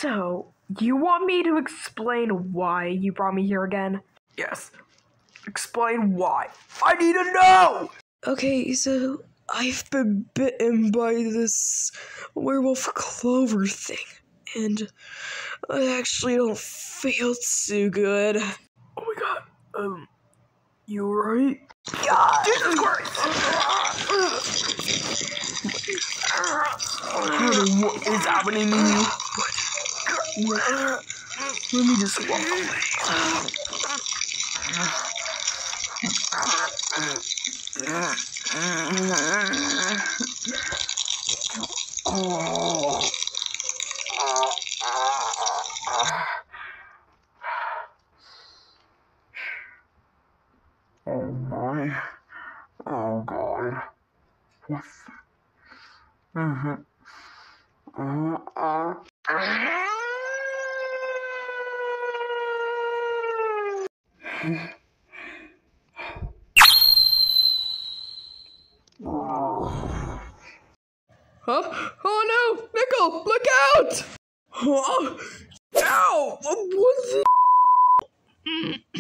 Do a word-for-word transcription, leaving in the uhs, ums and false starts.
So, you want me to explain why you brought me here again? Yes. Explain why. I need to know! Okay, so I've been bitten by this werewolf clover thing, and I actually don't feel too good. Oh my god, um, you alright? God! Jesus Christ! I don't know what is happening to you, but let me just walk away. Oh. Oh my. Oh god. What's mm-hmm. Uh, uh. Huh? Oh no! Nickel, look out! Huh? Ow! What the